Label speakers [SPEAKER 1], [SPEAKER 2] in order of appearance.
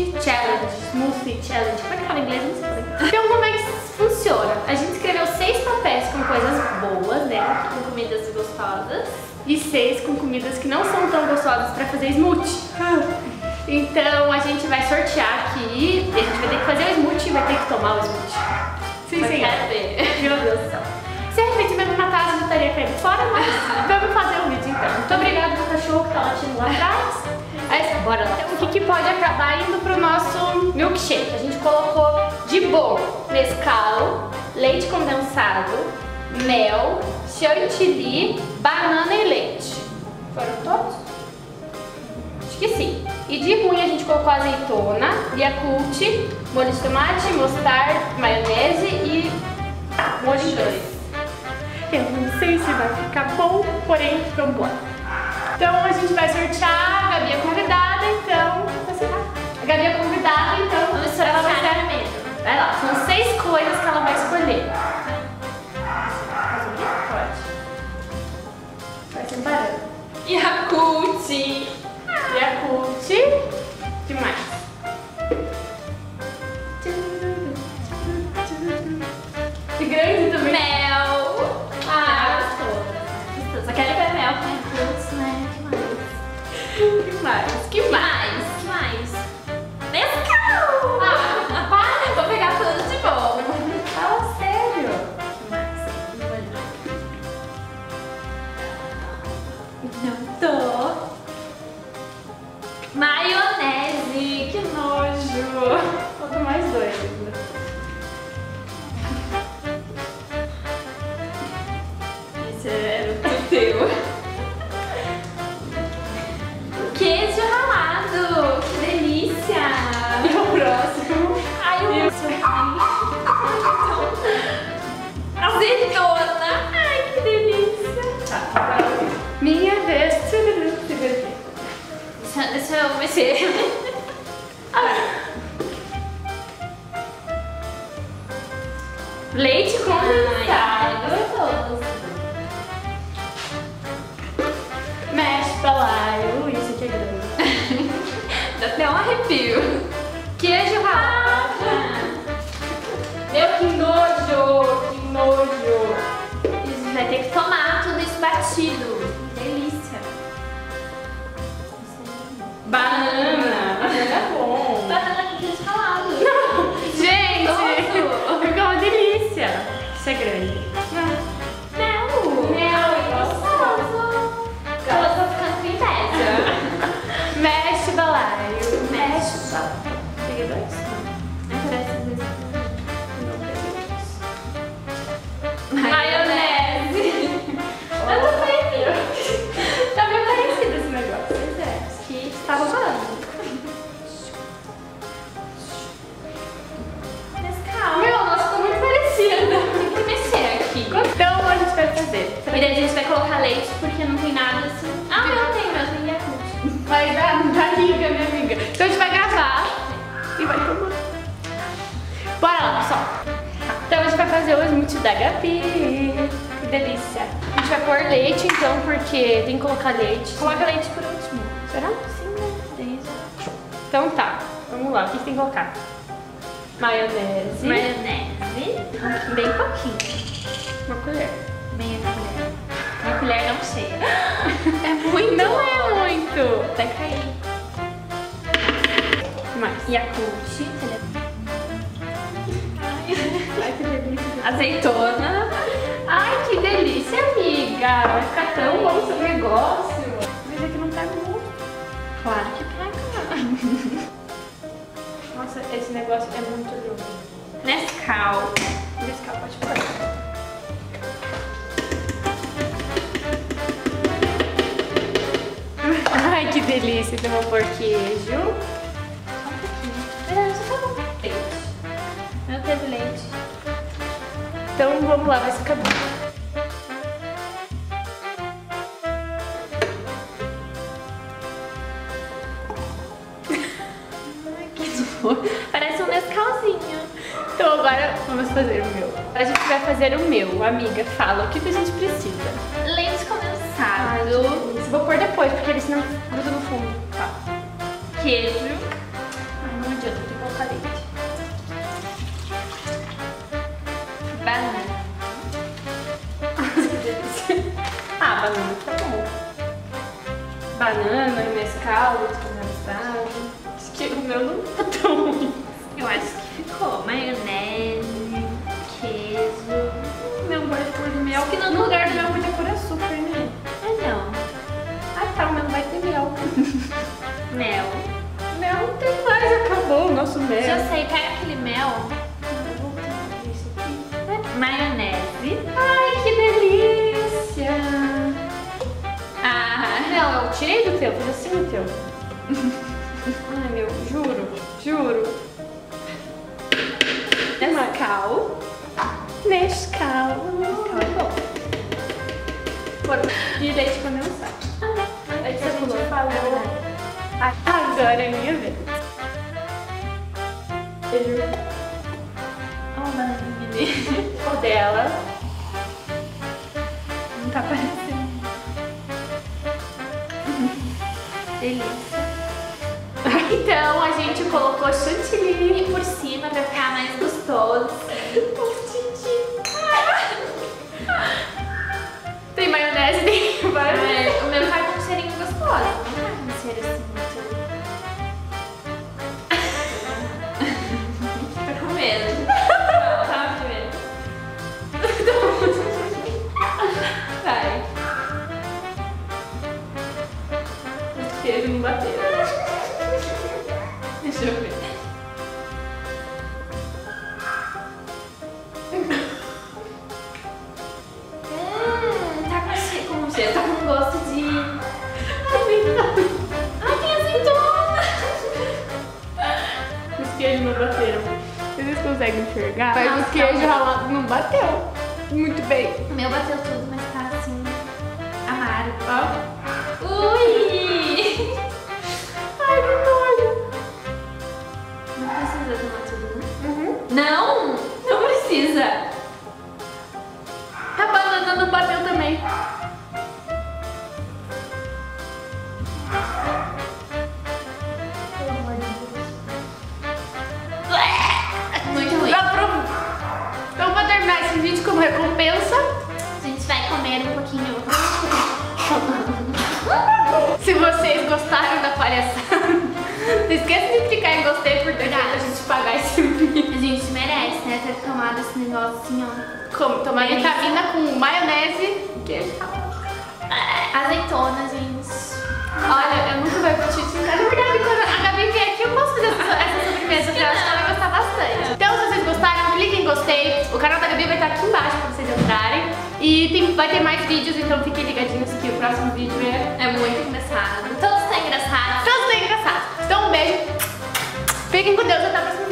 [SPEAKER 1] Smoothie Challenge. Smoothie Challenge. Como é que fala em inglês? Não sei. Então, como é que funciona? A gente escreveu 6 papéis com coisas boas, né? Com comidas gostosas. E 6 com comidas que não são tão gostosas pra fazer smoothie. Então, a gente vai sortear aqui. E a gente vai ter que fazer o smoothie e vai ter que tomar o smoothie. Sim, sim. Meu Deus do céu. Se a gente mesmo matasse, eu estaria caindo fora, mas vamos fazer o vídeo então. Muito obrigada pro cachorro que tá latindo lá atrás. Aí, bora lá. Então, o que pode acabar indo pro nosso milkshake? A gente colocou de bolo Nescau, leite condensado, mel, chantilly, banana e leite. Foram todos? Acho que sim. E de ruim a gente colocou azeitona, Yakult, molho de tomate, mostarda, maionese e molho inglês. Eu não sei se vai ficar bom, porém, vamos lá. Então a gente vai sortear, a Gabi é convidada, então... Você vai? A Gabi é convidada, então... Vamos sortear ela vai ser... Vai lá, são 6 coisas que ela vai escolher. Pode. Vai ser barulho.
[SPEAKER 2] Yakult.
[SPEAKER 1] Yakult. O que mais? Que grande também.
[SPEAKER 2] Mel.
[SPEAKER 1] Gostoso. Só quero ver mel com Yakult, né? Que mais?
[SPEAKER 2] Que mais? Nescau. Para, vou pegar tudo de bom.
[SPEAKER 1] Fala sério.
[SPEAKER 2] Que mais? Não tô. Maionese. Que nojo.
[SPEAKER 1] Faltam mais 2 ainda.
[SPEAKER 2] Esse é o teu. Queijo ralado. Que delícia.
[SPEAKER 1] E o próximo?
[SPEAKER 2] Ai, eu azeitona. Ai, que delícia.
[SPEAKER 1] Tá, minha vez.
[SPEAKER 2] Deixa eu mexer.
[SPEAKER 1] Leite condensado. Mexe pra lá. Isso aqui é grande.
[SPEAKER 2] Dá até um arrepio.
[SPEAKER 1] Queijo ralado. Meu, que nojo. Que nojo.
[SPEAKER 2] Isso, vai ter que tomar tudo isso batido. Delícia.
[SPEAKER 1] Banana. Banana é bom.
[SPEAKER 2] Banana com queijo ralado.
[SPEAKER 1] Gente,
[SPEAKER 2] Gostoso.
[SPEAKER 1] ficou uma delícia. Isso é grande.
[SPEAKER 2] Mel.
[SPEAKER 1] Mel,
[SPEAKER 2] Gostoso. Eu tô ficando com inveja.
[SPEAKER 1] Mexe balaio.
[SPEAKER 2] Mexe.
[SPEAKER 1] Peguei 2?
[SPEAKER 2] Maionese. Eu também.
[SPEAKER 1] Tá bem parecido esse negócio.
[SPEAKER 2] Pois é.
[SPEAKER 1] Que estava falando.
[SPEAKER 2] Nescau.
[SPEAKER 1] Meu, nossa, ficou muito parecida.
[SPEAKER 2] Tem que mexer aqui.
[SPEAKER 1] Então a gente vai fazer.
[SPEAKER 2] E daí a gente vai colocar leite porque não tem nada assim. Ah, não tem, mas tem Yakult.
[SPEAKER 1] Vai dar amiga, minha amiga. Então a gente vai gravar e vai tomar. Bora lá, pessoal. Então a gente vai fazer o smoothie da Gabi. Que delícia. A gente vai pôr leite então, porque tem que colocar leite.
[SPEAKER 2] Coloca leite por último.
[SPEAKER 1] Será?
[SPEAKER 2] Sim, né? Daí já.
[SPEAKER 1] Então tá, vamos lá. O que tem que colocar? Maionese.
[SPEAKER 2] Maionese.
[SPEAKER 1] Bem pouquinho. Uma colher.
[SPEAKER 2] Meia colher. Uma colher não cheia.
[SPEAKER 1] É muito. Não é muito.
[SPEAKER 2] Vai cair.
[SPEAKER 1] Mais.
[SPEAKER 2] Yakult.
[SPEAKER 1] Ai, que delícia.
[SPEAKER 2] Azeitona.
[SPEAKER 1] Ai, que delícia, amiga. Vai ficar tão bom esse negócio. Mas é que não pega muito.
[SPEAKER 2] Claro que pega.
[SPEAKER 1] Nossa, esse negócio é muito lindo.
[SPEAKER 2] Nescau.
[SPEAKER 1] Nescau, pode pôr. Ai, que delícia. Então, eu vou pôr queijo.
[SPEAKER 2] Só um pouquinho. Mas só tá bom. Leite. Não teve leite.
[SPEAKER 1] Então, vamos lá, vai ficar bom.
[SPEAKER 2] Ai, que dor. Parece um Nescauzinho.
[SPEAKER 1] Então, agora vamos fazer o meu. A gente vai fazer o meu. Amiga, fala o que a gente precisa.
[SPEAKER 2] Leite
[SPEAKER 1] Ai,
[SPEAKER 2] condensado.
[SPEAKER 1] que delícia. Vou pôr depois, porque ele senão gruda no fundo. Tá.
[SPEAKER 2] Queijo.
[SPEAKER 1] Ai, não banana, mescal, descondensado. Acho que o meu não tá tão ruim.
[SPEAKER 2] Eu acho que ficou maionese, queijo.
[SPEAKER 1] Meu pode pôr de mel.
[SPEAKER 2] Acho que
[SPEAKER 1] No lugar do mel podia pôr açúcar, né?
[SPEAKER 2] Não.
[SPEAKER 1] Ah tá, o meu vai ter mel.
[SPEAKER 2] Mel.
[SPEAKER 1] Mel não tem mais, acabou o nosso mel.
[SPEAKER 2] Já sei, pega aquele mel. Maionese.
[SPEAKER 1] Ai, que delícia!
[SPEAKER 2] Ah,
[SPEAKER 1] Não, eu tirei do teu, fiz assim no teu. Ai, meu, juro. Nescau. Nescau é bom. E leite condensado.
[SPEAKER 2] aí que a gente falou.
[SPEAKER 1] Agora é minha vez.
[SPEAKER 2] Ó, uma bananinha.
[SPEAKER 1] O dela. Não tá aparecendo.
[SPEAKER 2] Delícia.
[SPEAKER 1] Então a gente colocou chantilly
[SPEAKER 2] Por cima pra ficar mais gostoso.
[SPEAKER 1] Tem maionese, tem vários.
[SPEAKER 2] O meu tá com um cheirinho gostoso. Não tá com um cheiro assim muito. Tá com medo. Não, tá com medo. Vai.
[SPEAKER 1] Os queijos não bateram.
[SPEAKER 2] Deixa eu ver. Tá com cheiro, tá com gosto de... Ai, tem azeitona!
[SPEAKER 1] Os queijos não bateram. Vocês conseguem enxergar? Mas
[SPEAKER 2] Nossa,
[SPEAKER 1] os queijos
[SPEAKER 2] tá
[SPEAKER 1] ralados não bateu. Muito bem.
[SPEAKER 2] O meu bateu tudo, mas tá assim... amargo.
[SPEAKER 1] Ó.
[SPEAKER 2] Ui!
[SPEAKER 1] Ai, que nojo.
[SPEAKER 2] Não precisa tomar tudo, né?
[SPEAKER 1] Uhum.
[SPEAKER 2] Não! Não precisa!
[SPEAKER 1] A banana não bateu também.
[SPEAKER 2] Muito ruim.
[SPEAKER 1] Então, pra terminar esse vídeo como recompensa,
[SPEAKER 2] A gente vai comer um pouquinho.
[SPEAKER 1] se vocês gostaram da palhaçada, não esqueça de clicar em gostei por depois a gente pagar esse vídeo.
[SPEAKER 2] A gente merece, né? Ter tomado esse negócio assim, ó.
[SPEAKER 1] Como? Tomar vitamina com maionese, queijo.
[SPEAKER 2] Azeitona, gente.
[SPEAKER 1] Olha, eu nunca vou repetir isso. Na verdade, quando a Gabi vier aqui, eu posso fazer essa sobremesa, porque eu acho que ela vai gostar bastante. Então, se vocês gostaram, cliquem em gostei. O canal da Gabi vai estar aqui embaixo pra vocês entrarem. E vai ter mais vídeos, então fiquem ligadinhos que o próximo vídeo
[SPEAKER 2] É muito engraçado. Todos estão engraçados.
[SPEAKER 1] Todos bem engraçados. Então, um beijo. Fiquem com Deus, até a próxima.